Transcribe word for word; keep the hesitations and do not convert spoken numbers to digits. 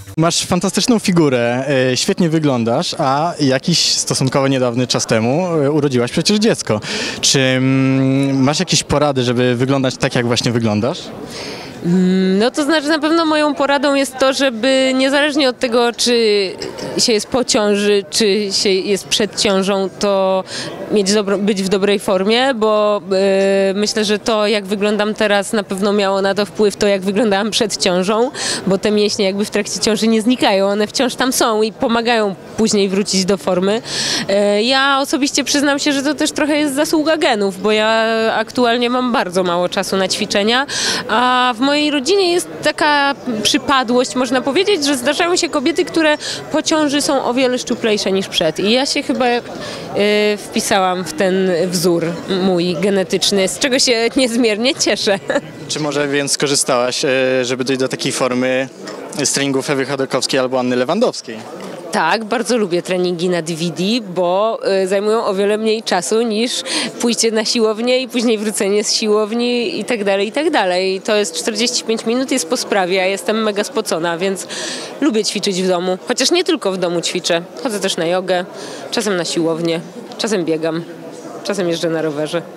Masz fantastyczną figurę, e, świetnie wyglądasz, a jakiś stosunkowo niedawny czas temu e, urodziłaś przecież dziecko. Czy mm, masz jakieś porady, żeby wyglądać tak, jak właśnie wyglądasz? No to znaczy na pewno moją poradą jest to, żeby niezależnie od tego, czy się jest po ciąży, czy się jest przed ciążą, to mieć dobro, być w dobrej formie, bo yy, myślę, że to jak wyglądam teraz na pewno miało na to wpływ to jak wyglądałam przed ciążą, bo te mięśnie jakby w trakcie ciąży nie znikają, one wciąż tam są i pomagają później wrócić do formy. Yy, ja osobiście przyznam się, że to też trochę jest zasługa genów, bo ja aktualnie mam bardzo mało czasu na ćwiczenia, a w mojej rodzinie jest taka przypadłość, można powiedzieć, że zdarzają się kobiety, które po ciąży są o wiele szczuplejsze niż przed. I ja się chyba y, wpisałam w ten wzór mój genetyczny, z czego się niezmiernie cieszę. Czy może więc skorzystałaś, e, żeby dojść do takiej formy z treningów Ewy Chodorkowskiej albo Anny Lewandowskiej? Tak, bardzo lubię treningi na D V D, bo y, zajmują o wiele mniej czasu niż pójście na siłownię i później wrócenie z siłowni i tak dalej, i tak dalej. To jest czterdzieści pięć minut, jest po sprawie, a jestem mega spocona, więc lubię ćwiczyć w domu. Chociaż nie tylko w domu ćwiczę. Chodzę też na jogę, czasem na siłownię, czasem biegam, czasem jeżdżę na rowerze.